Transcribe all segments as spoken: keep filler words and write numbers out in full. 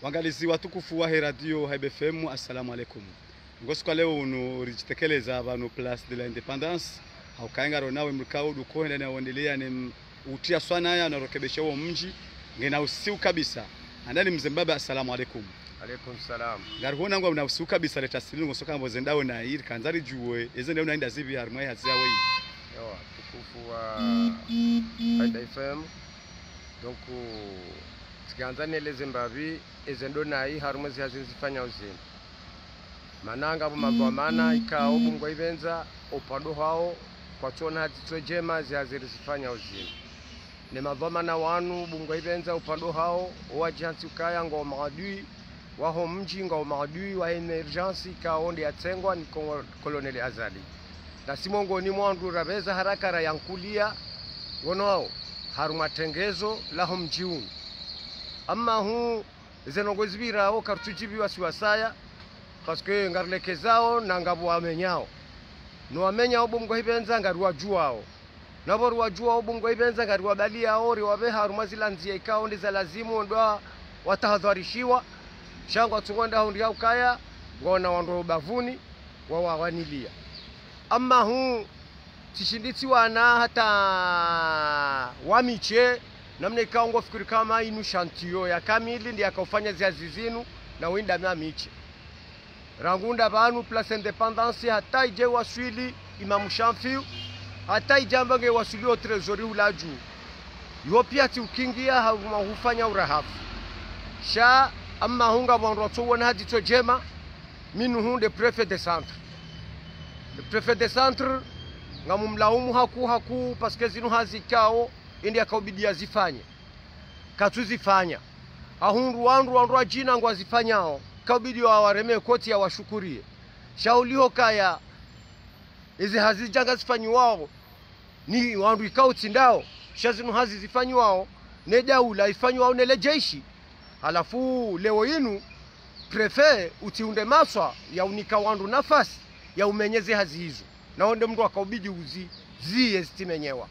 Wangalizi watukufu wa radio Hybe F M, assalamu alaikum. Ngosi kwa leo unurijitekeleza abantu Place de l'Independance. Haukaenga ronawe mkao duko ndani yaendelea ni utia swana ya narokebesha huo mji ngena usiu kabisa. Andani mzembaba assalamu alaikum. Alaikum salam. Garhona ngo na usiu kabisa leta silingo ngosoka ngo zendao na ir kanzari juwe eze ndio naenda zivi harmai hazia wewe. Yawa tukufu wa Hybe F M. Donc sikianza neleze mbavi ezendo nayi harumwe hazifanya uzini. Mananga abo magwamana ikao bungo ibenza opado hao kwa chona hatitwejema zihazifanya uzini. Ne magwamana wanu bungo ibenza opado hao wajansi ukaya ngo maadui waho mji ngo maadui wa emergency ikao ndi atengwa ni Colonel Azali. Na simongo ni mwandu rabeza haraka ra yankulia ngono hao haruma tengezo laho mjiuni. Amma hu zenongozibira ho kartujibi wasiwasaya parce que ngarlekezao na ngabo amenyao no amenya obungo hibenza ngarwa juao nabo rwa juao obungo hibenza ngarwa balia ori wabe haruma zilanzia ikao ndiza lazimu ndo watahadharishiwa shangwa tungonda hundi ya ukaya ngona wando bavuni wawawanilia. Amma hu tishinditi wana hata wamiche namne ikaongo fikiri kama inu shantio ya kamili ndi akaufanya ziazi zinu na winda mea miche. Rangunda banu Place Independance hata ije waswili Imamu Shamfiu, hata ijambange waswili o trezori ulaju. Yopia ti ukingia hufanya urahafu. Sha amma hunga wanroto wana hadi tojema minu hunde prefet de centre. Le prefet de centre ngamumlaumu haku haku paske zinu hazikao indi akaubidi azifanye katuzifanya ahundu wandu wandu jina ngo azifanyao kaubidi wareme koti ya washukurie shaulio kaya izi hazijanga zifanywa ni wandu ikauti ndao shazinu hazi zifanywa ne daula ifanywa nele jeshi. Alafu leo inu prefet utiunde maswa ya unika wandu nafasi ya umenyeze hazi hizo na onde mtu akaubidi uzi zi estimenyewa.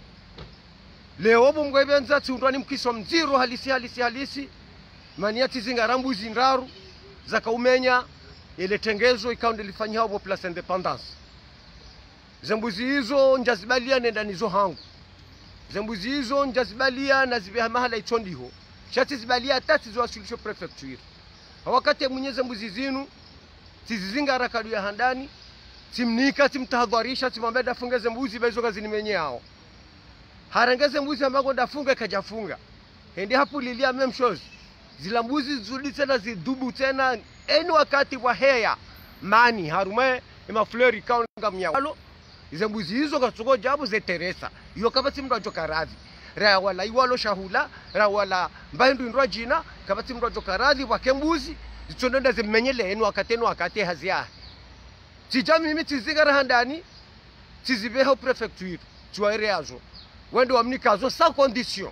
Leo bungo ibenza tundwani mkiso mziro halisi halisi halisi maniati zingarambu zindaru zakaumenya ile tengezo ikaundi lifanyia hapo Place Independance. Zembuzi hizo njazibalia nenda nizo hangu. Zembuzi hizo njazibalia na zibe mahala itondiho. Shati zibalia tati zo wasilisho prefecture. Wakati mwenye zembuzi zinu tizizingara kadu ya handani timnika timtahadharisha timambeda funga zembuzi bezo kazini menyao. Harangeze mbuzi ambago ndafunga kajafunga. Hendi hapo lilia memshozi. Zila mbuzi zudi tena zidubu tena eni wakati wa heya mani harume ima flori kaunga mnyao. Ize mbuzi hizo kasugo jabu ze Teresa. Iyo kabati mdo ajoka radhi. Rea wala iwalo shahula, rea wala mbahindu indwa jina, kabati mdo ajoka radhi wake mbuzi. Zitonenda zimenyele eni wakati eni wakati hazia. Tijami mimi tizigara handani, tizibeho prefecture, tuwaere azo. Wendo wamnikazo sans condition.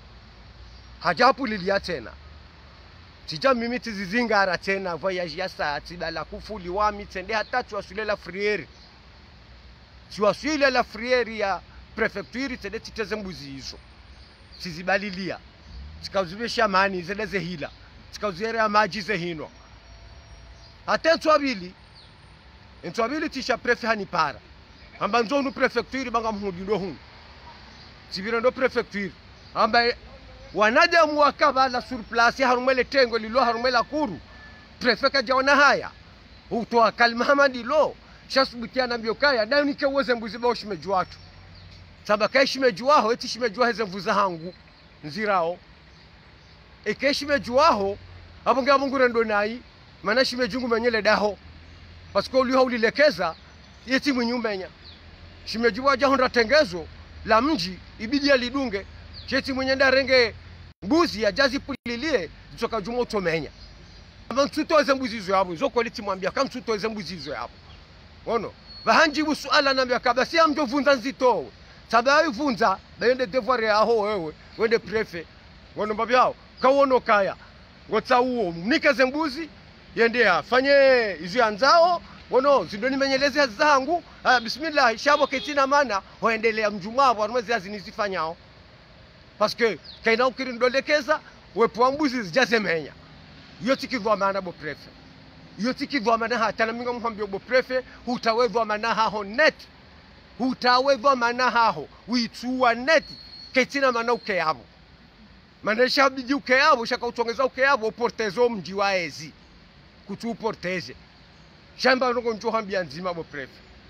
Hajapu lilia tena. Tija mimi tizizingara tena voyage ya saa tidala kufuli wami tende hata tuwasule la frieri. Tuwasule la frieri ya prefecture tende titeze mbuzi hizo. Tizibalilia. Tikauzibesha mani zeleze hila. Tikauzere ya maji ze hino. Hata ntuabili. Ntuabili tisha prefe hanipara. Amba nzonu prefecture banga mhudindo hunu. Tibira ndo prefecture amba wanadamu wakabala sur place harumele tengo lilo harumela kuru prefeka jaona haya utoa kalmama ndilo shasubitia na mbiyokaya na nike uweze mbuzi ba ushimejua watu saba kaishimejuaho eti shimejua heze mvuza hangu nzirao ekeshimejuaho abonga mungure ndo nayi maana shimejungu menyele daho pasko uliho ulilekeza yeti mwenyumenya shimejua jahonda tengezo la mji ibidi alidunge cheti mwenye ndarenge mbuzi ya jazi pulilie zoka jumo utomenya abantuto ezembuzi zo yabo zoko liti mwambia kama tuto ezembuzi zo yabo ono bahanjibu suala nambia kabasi amjo vunza nzito sababu vunza baende devoir yaho wewe wende prefet ngono mbabyao kawono kaya ngotsa uo mnikeze mbuzi yende afanye izo yanzao ngono zindoni menyeleze zangu bismillah shabo ketina mana hoendelea mjumabo arumezi azinizifanyao parce que kaina ukirindolekeza wepo mbuzi zijazemenya Yoti kidwa mana bo prefe. Yoti kidwa mana hata na minga mwambio bo prefe hutawezwa mana haho net. Hutawezwa mana haho uituwa net ketina mana ukeyabo. Manesha bidi ukeyabo shaka utongeza ukeyabo portezo mji wa ezi. Kutu porteze. Shamba noko njo hambia nzima bo prefe.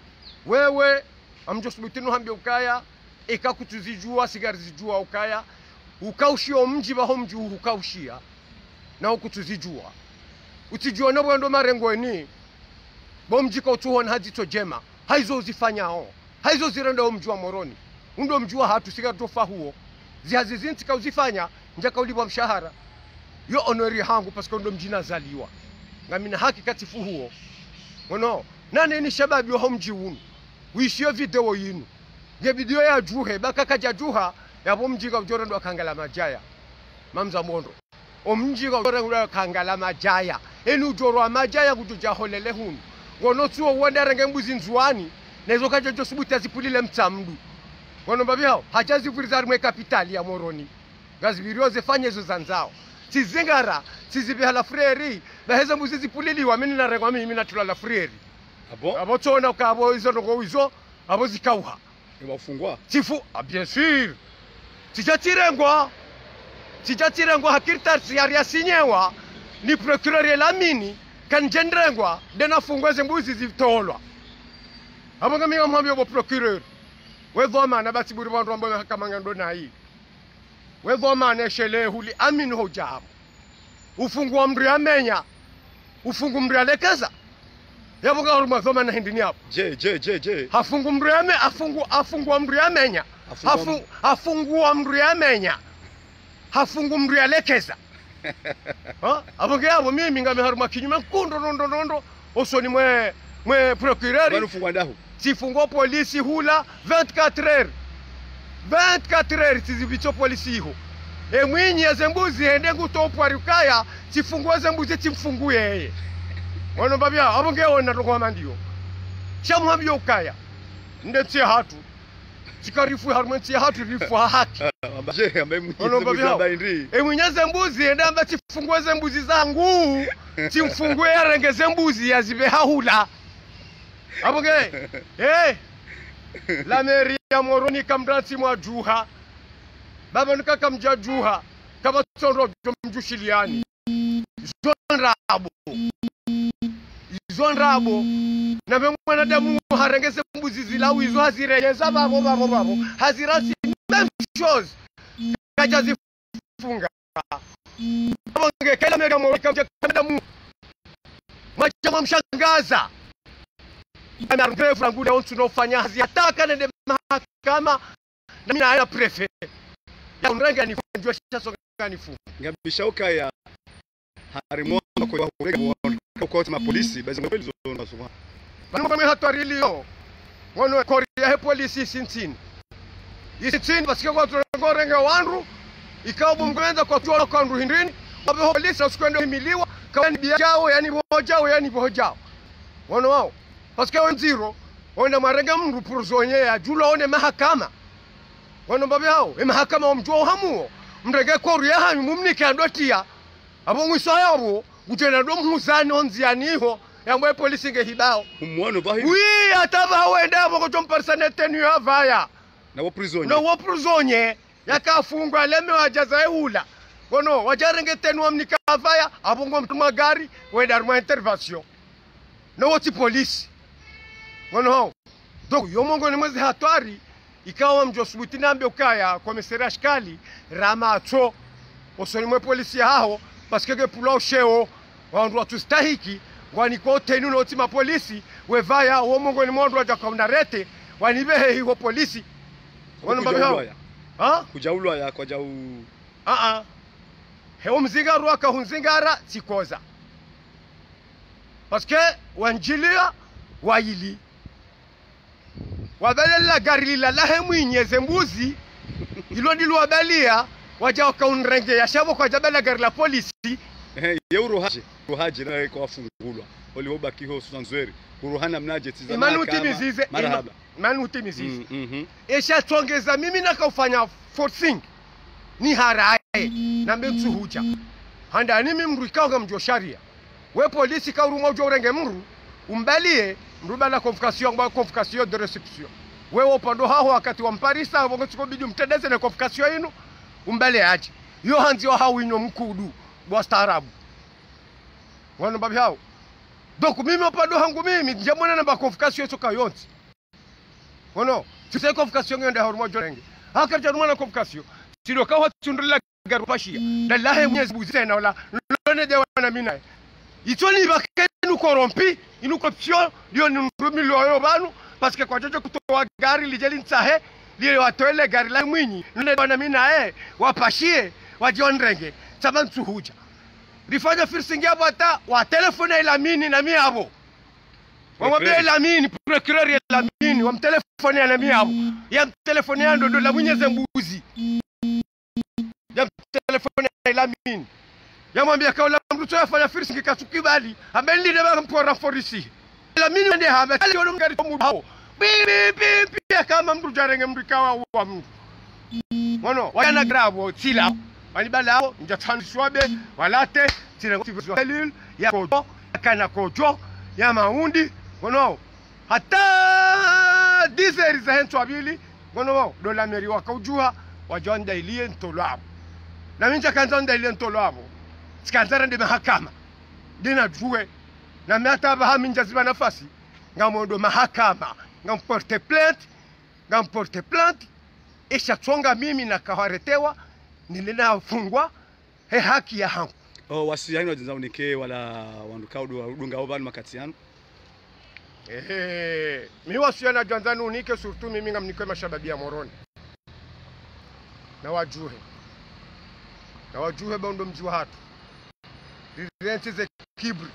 Wewe amjo subutinu hambia ukaya eka kutuzijua sigari zijua ukaya ukaushia mji baho mji ukaushia na ukutuzijua utijua na bwendo marengo ni bo mji ka utuhona hadito jema haizo zifanyao haizo zirenda mji wa Moroni undo mji wa hatu sigari tofa huo zihazizinti ka uzifanya njaka ulibwa mshahara yo honori hangu paska undo mji nazaliwa ngami na haki katifu huo wono nani ni shababi wa mji unu uishio video yinu nge video ya juhe baka kaja juha ya bomjiga ujora ndo kangala majaya mamza mondo omjiga ujora ndo kangala majaya enu ujoro wa majaya kujuja holele hunu wono tuo wanda renge mbuzi nzuani nezo kaja jo subuti azipulile mtamdu wono babi hao hajazi vurizari mwe kapitali ya Moroni gazi birioze fanye zo zanzao tizingara tizibihala freri baheza mbuzi zipuliliwa mimi na rengwa mimi na tulala freri abo abo tona ukabo izo ndo izo abo zikauha Ibafungwa. Tifu, ah bien sûr. Tijatirengwa. Tijatirengwa hakirtar siaria sinyewa ni procureur Lamini kan jendrengwa dena fungwa zembuzi zitolwa. Abo ngami ngamwambia bo procureur. Wevo mana batiburi bantu ambao hakamanga ndo na hii. Wevo mana shele huli Amin hojabu. Ufungu wa mri amenya. Ufungu mri alekeza. Yabo garuma zoma na hindini hapo. Je je je je. Hafungu mriame afungu afungu mriamenya. Afungu afungu mriamenya. Hafungu mrialekeza. Ha? Abonge yabo mimi ngame haruma kinyuma kundo nondo nondo osoni mwe mwe procureur. Bano fungwa ndaho. Sifungo polisi hula vingt-quatre heures. vingt-quatre heures tizibito polisi ho. E mwinyi yazembuzi ende ngutopo arukaya sifungo zembuzi timfungu yeye. Wano babia abonge ona roko mandio. Shamwambia ukaya. Ndetse hatu. Sikarifu harumenti hatu rifu haki. Je ambaye mwizi mbaindi. E mwenyaze mbuzi enda amba tifungwe zembuzi zangu. Timfungue yarengeze mbuzi yazibe hahula. Abonge. Eh. La meri ya Moroni kamdati mwa juha. Baba nika kamja juha. Kama tsondo mjushiliani. Zonrabo. Zonrabo na mwana damu harengeze mbuzi zilawi hizo hazirejeza babo babo babo hazirasi même chose kaja zifunga bonge kila mega mwaka damu macha mshangaza na mrefu rangu ndio tunofanya hazitaka nende mahakama na mimi na prefet ya mrenga ni funjwa shasonga ni funga ngabishauka ya harimo kwa kwa kwa ma polisi bazi mweli zona souvent bano kama hatari leo wono koria he polisi sintini yisintini basike kwa ngorenga wanru ikawa bumgwenda kwa tuola kwa ndu hindini babe polisi usikwenda miliwa kwa ni biajao yani bojao yani bojao wono wao basike on zero ona marenga mndu prozonye ya julo one mahakama wono babe hao e mahakama omjwa hamuo mrege koria hanyu mumnike andotia abo mwiso yabo gutena do mhuzani onzianiho yamwe polisi ngehibao umwono bahi wi ataba wenda abo ko tom personnel tenu avaya na wo prisonnier na wo prisonnier yakafungwa leme wajaza ehula bono wajarenge tenu amnika avaya abongo mtuma gari wenda ruma intervention na wo ti polisi bono donc yomongo ni mwezi hatari ikawa mjosubuti nambe ukaya kwa mesera shikali ramacho osoni mwe polisi hao parce que pour sheo wandu watustahiki waniko tenu no tima polisi wevaya wo mongo ni mwandu aja kwa rete wanibehe hiwo polisi wana mbabe hao ha kujaulwa ya kwa jau a a heo mzinga ruaka hunzingara sikoza parce que wanjilia waili wabelela gari la lahe mwinyeze mbuzi ilo ndilo wabelia waja wakaunrenge ya shabo kwa jabela gari la polisi eh yeuro haje ruhaje na kwa fungulwa oliboba kiho Susanzweri kuruhana mnaje tizama kama manu timizize marhaba manu timizize mhm mm esha tongeza mimi nakafanya forcing ni haraye na mbetu huja handa animi mru ikaonga mjo sharia we polisi ka uruma ujo urenge mru umbalie mru bala convocation ngba convocation de reception we upando haho wakati wa mparisa bongo chiko bidi mtedeze na convocation inu umbale aje yo hanzi wa hawo inyo mkudu bwa staarabu wana babi hao donc mimi upando hangu mimi njamona na convocation soka yonti wono tuse convocation ngende hawo ujo urenge haka jaruma na convocation sido ka watundula garupashia dalahe mwenyezi buzena wala lone de wana mina itoni bakenu korompi inu corruption dio ni mrumilo yo banu parce que kwa jojo kutoa gari lijeli nsahe lile watoele gari la mwinyi lone wana mina eh wapashie wajonrenge sabantu huja rifanya firsingi hapo hata wa telefone ila mini na mimi hapo wamwambia ila mini procureur ila mini wamtelefone ila mimi hapo ya telefone yando ndo la mwenyezi mbuzi ya telefone ila mini ya mwambia kaula mtu afanya firsingi kasukibali ameli de ba mpora forisi la mini ndio haba ali ndo ngari mu hapo bibi bibi kama mtu jarenge mtu kawa wa mtu wono wana grabo tila wani bala hao nja transwabe walate tila ngotivu ya kojo kana kojo ya maundi wono hata dizeri za hentu abili wono dola meri wakujua wajonda ilie ntolabo na minja kanzonda ilie ntolabo sikanzara ndi mahakama dina juwe na miata ba minja ziba nafasi ngamondo mahakama ngamporte plainte ngamporte plainte isha tsonga mimi na kawaretewa nilina fungwa he haki ya hangu oh wasiyani wajenza unike wala wanduka udunga obani makati yanu ehe mi wasiyana janzani unike surtout mimi ngamnike mashababi ya moroni na wajuhe na wajuhe bondo mjiwa hatu rirenti ze kibri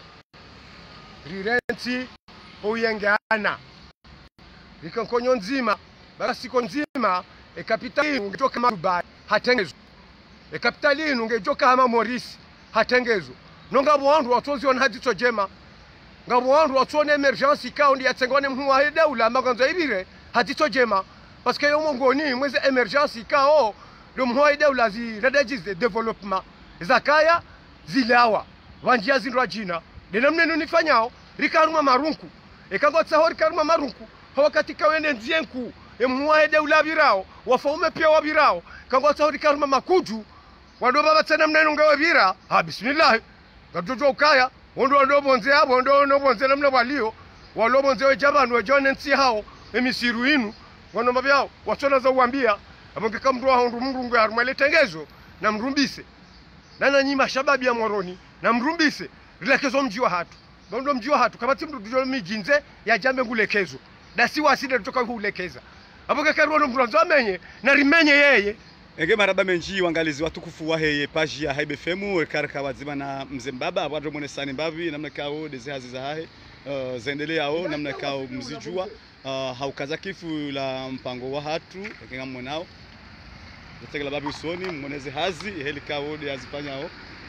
rirenti uyengana ikonkonyo nzima basi konzima e kapitali ungetoka Dubai hatengezo e kapitali ungejoka hama Morris hatengezo nonga bwandu watozi on hadito jema ngabo wandu watone emergency ka ndi yatsengone mwa heda ula maganza ibire hadito jema parce que yo mongoni mweze emergency ka o do mwa heda ula zi redages de development zakaya zilawa wanjia zinrwa jina denamne nifanyao rikaruma marunku e kango tsahori karuma marunku wakati kawende nzienku emwa heda ula birao wafaume pia wabirao kango tsahori karuma makuju wado baba tsana mneno ngawe bira ha bismillah gajojo ukaya wondo ndo bonze abo ndo ndo bonze namna walio walo bonze we jabanu wajone nsi hao emisiru inu wono mabyao wasona za uambia abonge kamru wa hondu mrungu ya rumale tengezo na mrumbise nana nyima shababi ya moroni na mrumbise rilekezo mjiwa hatu ndo mjiwa hatu kabati mru dujo mijinze ya jambe ngulekezo da si waside kutoka kulekeza abonge karuo mruanzo amenye na rimenye yeye enge maraba menji wangalizi watukufu wa heye page ya Hybe F M karaka wazima na mzembaba abadro mone sani mbavi namna kao deze hazi za hahe uh, zendele yao namna kao mzijua uh, haukaza kifu la mpango wa hatu kenga mwanao zategela babi usoni mmoneze hazi heli kao de azifanya hao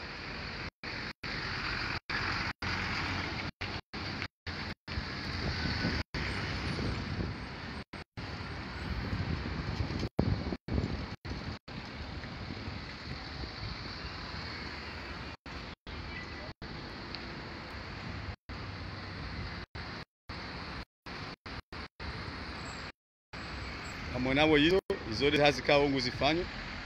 mwanao hizo izode hazi kao nguzifanya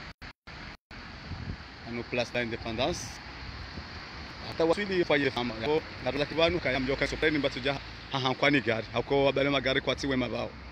ano place de indépendance hata wasili fanye fama yao na kibanu kaya mjoka sopeni mbatuja ha ha kwani gari hako wabale magari kwa tiwe mabao